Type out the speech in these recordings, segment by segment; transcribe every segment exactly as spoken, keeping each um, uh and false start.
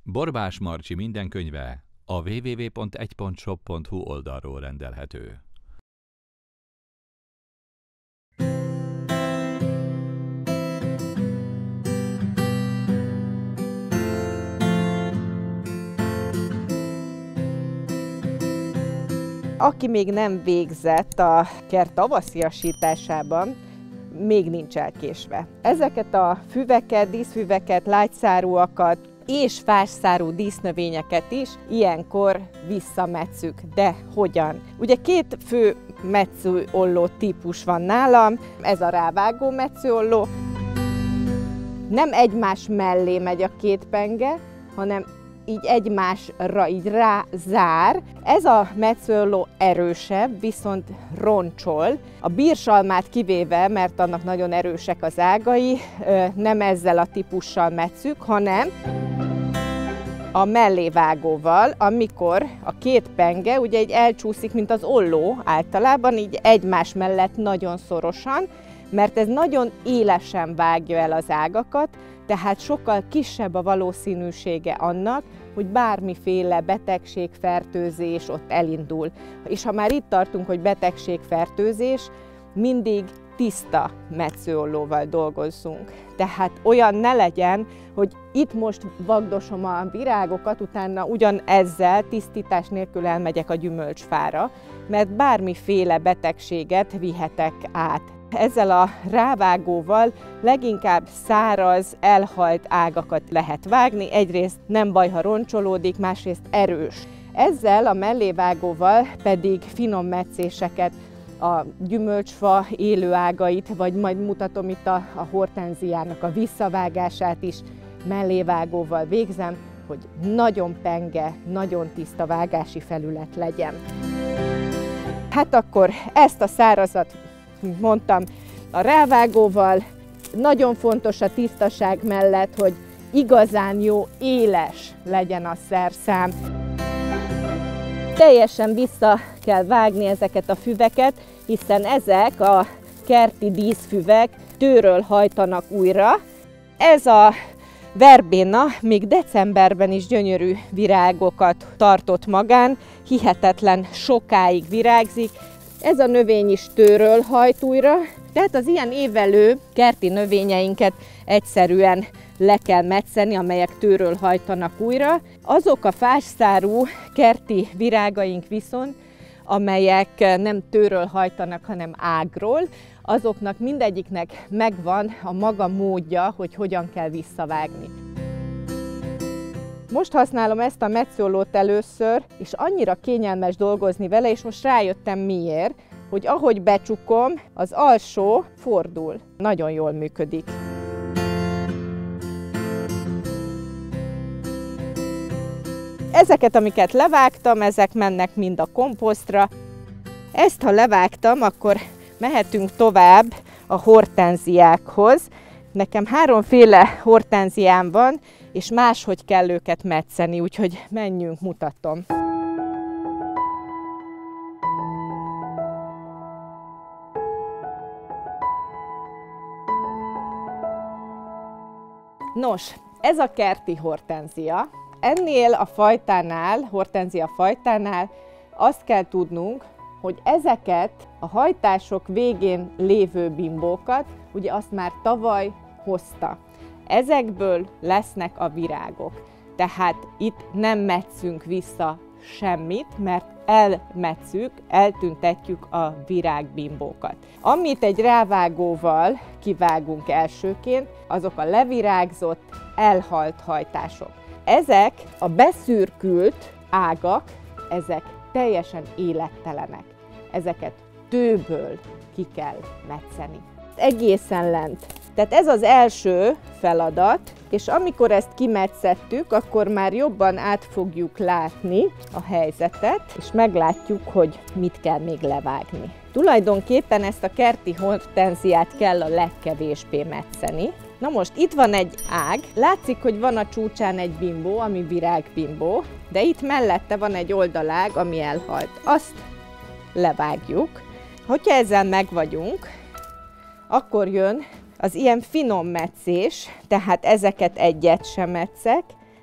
Borbás Marcsi minden könyve a double-u double-u double-u pont egy pont shop pont hu oldalról rendelhető. Aki még nem végzett a kert tavasziasításában, még nincs elkésve. Ezeket a füveket, díszfüveket, lágyszárúakat és fásszárú dísznövényeket is ilyenkor visszametszük. De hogyan? Ugye két fő metszőolló típus van nálam, ez a rávágó metszőolló. Nem egymás mellé megy a két penge, hanem így egymásra így rázár. Ez a metszőolló erősebb, viszont roncsol. A bírsalmát kivéve, mert annak nagyon erősek az ágai, nem ezzel a típussal metszük, hanem a mellévágóval, amikor a két penge ugye így elcsúszik, mint az olló általában, így egymás mellett nagyon szorosan, mert ez nagyon élesen vágja el az ágakat, tehát sokkal kisebb a valószínűsége annak, hogy bármiféle betegségfertőzés ott elindul. És ha már itt tartunk, hogy betegségfertőzés, mindig tiszta metszőollóval dolgozzunk. Tehát olyan ne legyen, hogy itt most vagdosom a virágokat, utána ugyanezzel tisztítás nélkül elmegyek a gyümölcsfára, mert bármiféle betegséget vihetek át. Ezzel a rávágóval leginkább száraz, elhalt ágakat lehet vágni, egyrészt nem baj, ha roncsolódik, másrészt erős. Ezzel a mellévágóval pedig finom metszéseket, a gyümölcsfa élő ágait, vagy majd mutatom itt a, a hortenziának a visszavágását is mellévágóval végzem, hogy nagyon penge, nagyon tiszta vágási felület legyen. Hát akkor ezt a szárazat, mint mondtam, a rávágóval, nagyon fontos a tisztaság mellett, hogy igazán jó, éles legyen a szerszám. Teljesen vissza kell vágni ezeket a füveket, hiszen ezek a kerti díszfüvek tőről hajtanak újra. Ez a verbéna még decemberben is gyönyörű virágokat tartott magán, hihetetlen sokáig virágzik. Ez a növény is tőről hajt újra, tehát az ilyen évelő kerti növényeinket egyszerűen le kell metszeni, amelyek tőről hajtanak újra. Azok a fásszárú kerti virágaink viszont, amelyek nem tőről hajtanak, hanem ágról, azoknak mindegyiknek megvan a maga módja, hogy hogyan kell visszavágni. Most használom ezt a metszőollót először, és annyira kényelmes dolgozni vele, és most rájöttem miért, hogy ahogy becsukom, az alsó fordul. Nagyon jól működik. Ezeket, amiket levágtam, ezek mennek mind a komposztra. Ezt, ha levágtam, akkor mehetünk tovább a hortenziákhoz. Nekem háromféle hortenziám van, és máshogy kell őket metszeni, úgyhogy menjünk, mutatom. Nos, ez a kerti hortenzia. Ennél a fajtánál, hortenzia fajtánál azt kell tudnunk, hogy ezeket a hajtások végén lévő bimbókat, ugye azt már tavaly hozta. Ezekből lesznek a virágok. Tehát itt nem metszünk vissza semmit, mert elmetszük, eltüntetjük a virágbimbókat. Amit egy rávágóval kivágunk elsőként, azok a levirágzott, elhalt hajtások. Ezek a beszürkült ágak, ezek teljesen élettelenek. Ezeket tőből ki kell metszeni. Egészen lent. Tehát ez az első feladat, és amikor ezt kimetszettük, akkor már jobban át fogjuk látni a helyzetet, és meglátjuk, hogy mit kell még levágni. Tulajdonképpen ezt a kerti hortenziát kell a legkevésbé metszeni. Na most itt van egy ág, látszik, hogy van a csúcsán egy bimbó, ami virágbimbó, de itt mellette van egy oldalág, ami elhalt. Azt levágjuk. Hogyha ezzel megvagyunk, akkor jön az ilyen finom metszés, tehát ezeket egyet sem metszek,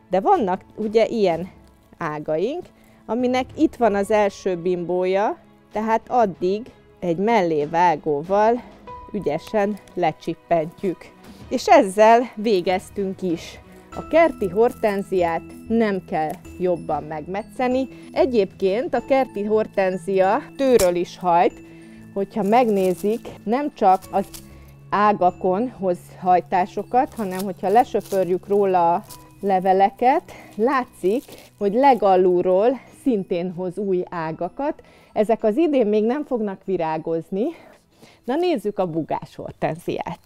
De vannak ugye ilyen ágaink, aminek itt van az első bimbója, tehát addig egy mellévágóval ügyesen lecsippentjük. És ezzel végeztünk is. A kerti hortenziát nem kell jobban megmetszeni. Egyébként a kerti hortenzia tőről is hajt, hogyha megnézik, nem csak az ágakon hoz hajtásokat, hanem hogyha lesöpörjük róla a leveleket, látszik, hogy legalulról szintén hoz új ágakat. Ezek az idén még nem fognak virágozni. Na nézzük a bugás hortenziát.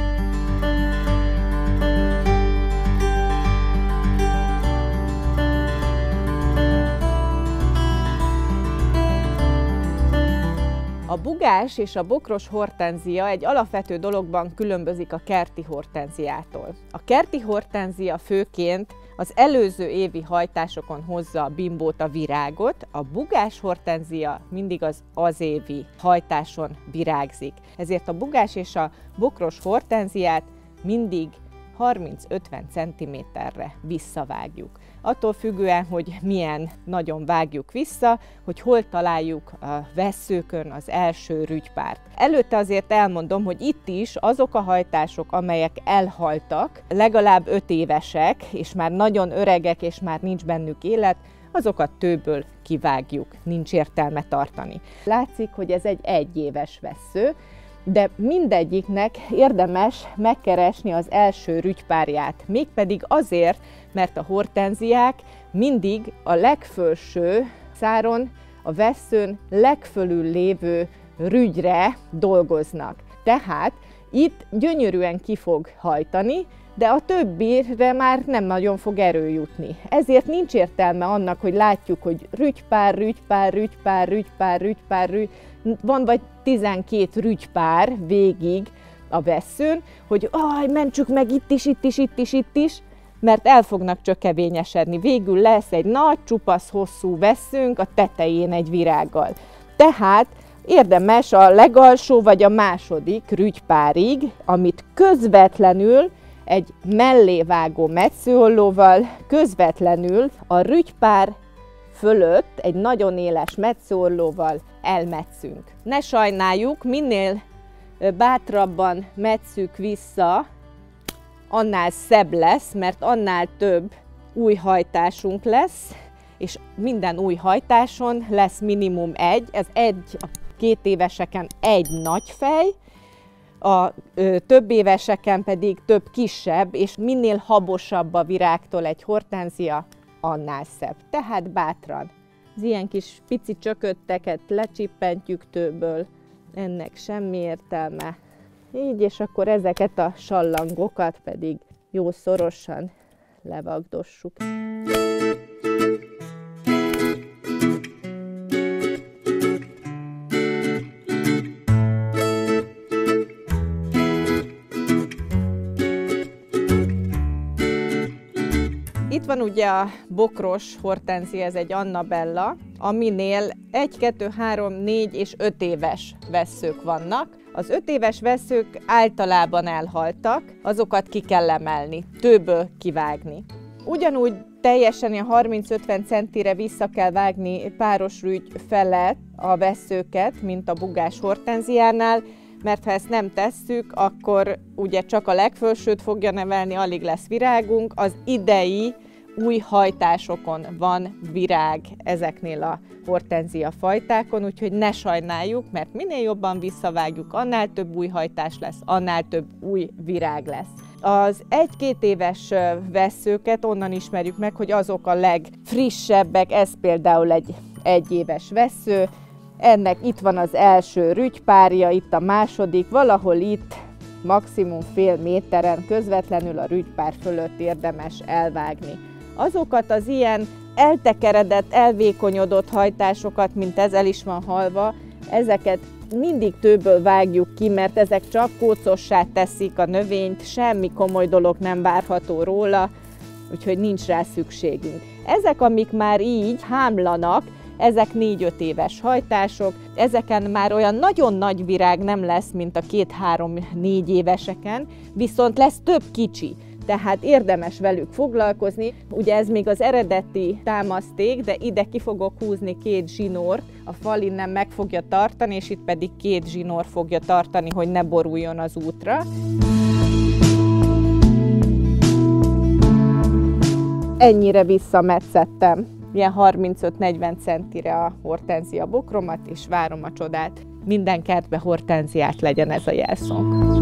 A bugás és a bokros hortenzia egy alapvető dologban különbözik a kerti hortenziától. A kerti hortenzia főként az előző évi hajtásokon hozza a bimbót, a virágot, a bugás hortenzia mindig az azévi hajtáson virágzik. Ezért a bugás és a bokros hortenziát mindig harminc-ötven centiméterre visszavágjuk. Attól függően, hogy milyen nagyon vágjuk vissza, hogy hol találjuk a vesszőkön az első rügypárt. Előtte azért elmondom, hogy itt is azok a hajtások, amelyek elhaltak, legalább öt évesek, és már nagyon öregek, és már nincs bennük élet, azokat tőből kivágjuk, nincs értelme tartani. Látszik, hogy ez egy egyéves vessző, de mindegyiknek érdemes megkeresni az első rügypárját, mégpedig azért, mert a hortenziák mindig a legfelső száron, a vesszőn legfölül lévő rügyre dolgoznak. Tehát itt gyönyörűen ki fog hajtani, de a többire már nem nagyon fog erő jutni. Ezért nincs értelme annak, hogy látjuk, hogy rügypár, rügypár, rügypár, rügypár, rügypár, rügy, van vagy tizenkét rügypár végig a vesszőn, hogy aj, mentsük meg itt is, itt is, itt is, itt is, mert el fognak csökevényesedni. Végül lesz egy nagy, csupasz, hosszú vesszőnk a tetején egy virággal. Tehát érdemes a legalsó vagy a második rügypárig, amit közvetlenül egy mellévágó metszőollóval közvetlenül a rügypár fölött egy nagyon éles metszőollóval elmetszünk. Ne sajnáljuk, minél bátrabban metszük vissza, annál szebb lesz, mert annál több új hajtásunk lesz, és minden új hajtáson lesz minimum egy, ez egy, a két éveseken egy nagy fej, a ö, több éveseken pedig több kisebb, és minél habosabb a virágtól egy hortenzia, annál szebb. Tehát bátran. Az ilyen kis pici csökötteket lecsippentjük tőből, ennek semmi értelme. Így, és akkor ezeket a sallangokat pedig jó szorosan levagdossuk. Itt van ugye a bokros hortenzia, ez egy Annabella, aminél egy, kettő, három, négy és öt éves vesszők vannak. Az öt éves vesszők általában elhaltak, azokat ki kell emelni, tőből kivágni. Ugyanúgy teljesen a harminc-ötven centire vissza kell vágni páros rügy felett a vesszőket, mint a bugás hortenziánál, mert ha ezt nem tesszük, akkor ugye csak a legfelsőt fogja nevelni, alig lesz virágunk. Az idei új hajtásokon van virág ezeknél a hortenzia fajtákon, úgyhogy ne sajnáljuk, mert minél jobban visszavágjuk, annál több új hajtás lesz, annál több új virág lesz. Az egy-két éves vesszőket onnan ismerjük meg, hogy azok a legfrissebbek, ez például egy egyéves vessző, ennek itt van az első rügypárja, itt a második, valahol itt maximum fél méteren közvetlenül a rügypár fölött érdemes elvágni. Azokat az ilyen eltekeredett, elvékonyodott hajtásokat, mint ez el is van halva, ezeket mindig tőből vágjuk ki, mert ezek csak kócossá teszik a növényt, semmi komoly dolog nem várható róla, úgyhogy nincs rá szükségünk. Ezek, amik már így hámlanak, ezek négy-öt éves hajtások, ezeken már olyan nagyon nagy virág nem lesz, mint a két-három-négy éveseken, viszont lesz több kicsi. tehát érdemes velük foglalkozni. Ugye ez még az eredeti támaszték, de ide ki fogok húzni két zsinort, a fal innen meg fogja tartani, és itt pedig két zsinór fogja tartani, hogy ne boruljon az útra. Ennyire visszametszettem, ilyen harmincöt-negyven centire a hortenzia bokromat, és várom a csodát. Minden kertbe hortenziát legyen ez a jelszónk.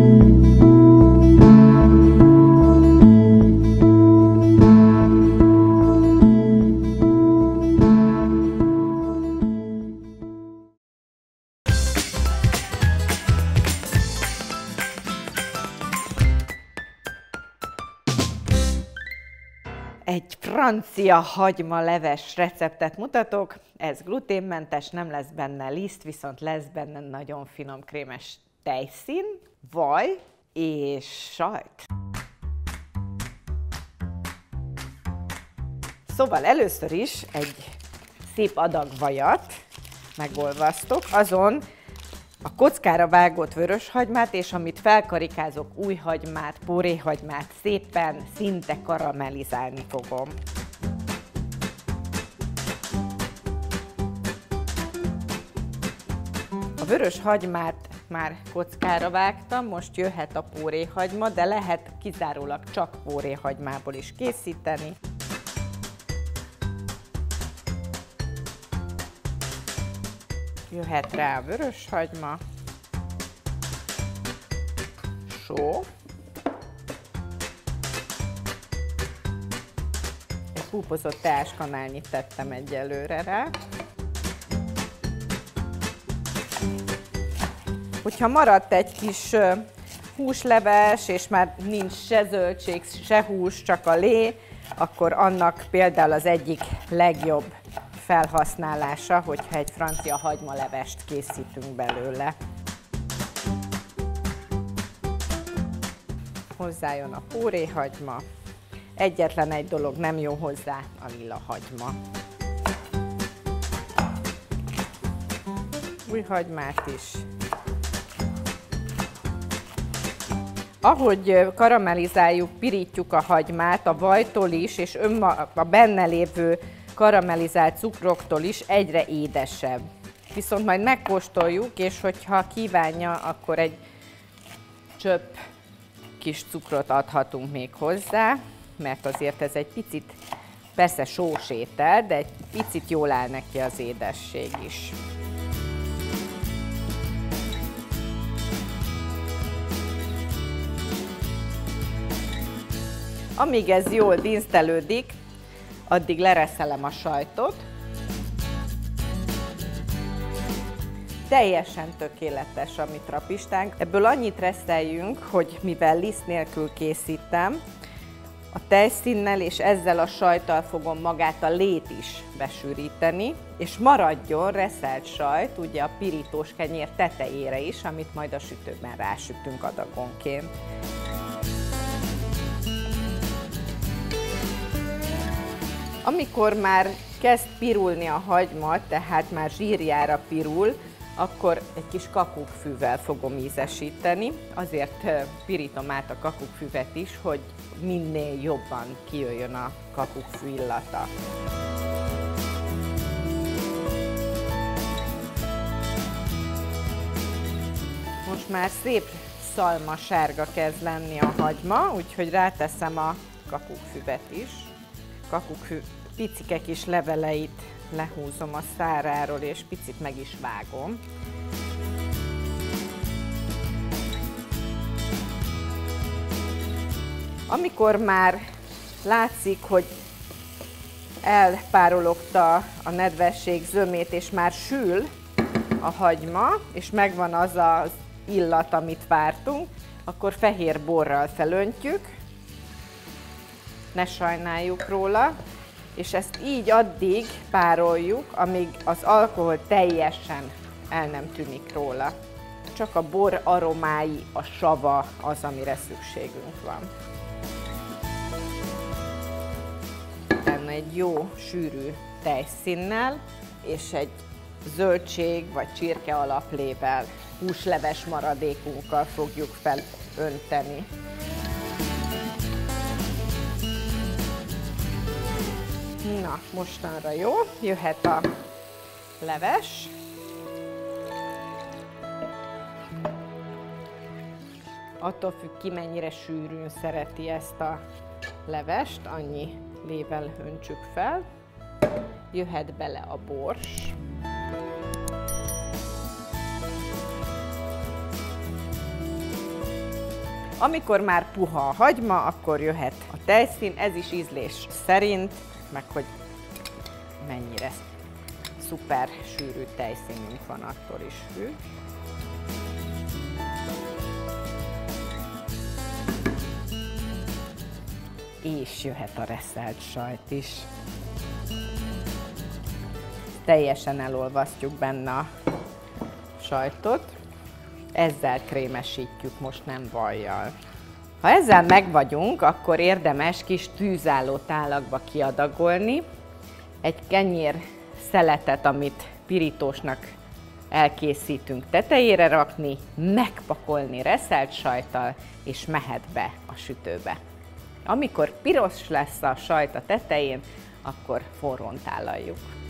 Egy francia hagymaleves receptet mutatok, ez gluténmentes, nem lesz benne liszt, viszont lesz benne nagyon finom krémes tejszín, vaj és sajt. Szóval először is egy szép adag vajat megolvasztok, azon a kockára vágott vöröshagymát, és amit felkarikázok, új hagymát, póréhagymát szépen szinte karamellizálni fogom. A vörös hagymát már kockára vágtam, most jöhet a póréhagyma, de lehet kizárólag csak póréhagymából is készíteni. Jöhet rá a vöröshagyma, só, egy húpozott teáskanálnyit tettem egyelőre rá. Hogyha maradt egy kis húsleves, és már nincs se zöldség, se hús, csak a lé, akkor annak például az egyik legjobb felhasználása, hogyha egy francia hagymalevest készítünk belőle. Hozzájön a póréhagyma. Egyetlen egy dolog nem jó hozzá, a lila hagyma. Új hagymát is. Ahogy karamellizáljuk, pirítjuk a hagymát, a vajtól is, és a benne lévő karamellizált cukroktól is egyre édesebb. Viszont majd megkóstoljuk, és hogyha kívánja, akkor egy csöpp kis cukrot adhatunk még hozzá, mert azért ez egy picit, persze sós étel, de egy picit jól áll neki az édesség is. Amíg ez jól dinsztelődik, addig lereszelem a sajtot. Teljesen tökéletes a mi trapistánk. Ebből annyit reszeljünk, hogy mivel liszt nélkül készítem, a tejszínnel és ezzel a sajttal fogom magát a lét is besűríteni, és maradjon reszelt sajt, ugye a pirítós kenyér tetejére is, amit majd a sütőben rásütünk adagonként. Amikor már kezd pirulni a hagyma, tehát már zsírjára pirul, akkor egy kis kakukkfűvel fogom ízesíteni. Azért pirítom át a kakukkfüvet is, hogy minél jobban kijöjjön a kakukkfű illata. Most már szép szalmasárga kezd lenni a hagyma, úgyhogy ráteszem a kakukkfüvet is. Kakukkfű picike kis leveleit lehúzom a száráról, és picit meg is vágom. Amikor már látszik, hogy elpárologta a nedvesség zömét, és már sül a hagyma, és megvan az az illat, amit vártunk, akkor fehér borral felöntjük, ne sajnáljuk róla, és ezt így addig pároljuk, amíg az alkohol teljesen el nem tűnik róla. Csak a bor aromái, a sava az, amire szükségünk van. Benne egy jó, sűrű tejszínnel, és egy zöldség vagy csirke alaplével, húsleves maradékunkkal fogjuk felönteni. Na, mostanra jó, jöhet a leves. Attól függ ki, mennyire sűrűn szereti ezt a levest, annyi lével öntsük fel. Jöhet bele a bors. Amikor már puha a hagyma, akkor jöhet a tejszín, ez is ízlés szerint, meg hogy mennyire szuper sűrű tejszínünk van, attól is függ. És jöhet a reszelt sajt is. Teljesen elolvasztjuk benne a sajtot. Ezzel krémesítjük, most nem vajjal. Ha ezzel megvagyunk, akkor érdemes kis tűzálló tálakba kiadagolni. Egy kenyér szeletet, amit pirítósnak elkészítünk, tetejére rakni, megpakolni reszelt sajttal, és mehet be a sütőbe. Amikor piros lesz a sajt a tetején, akkor forrón tálaljuk.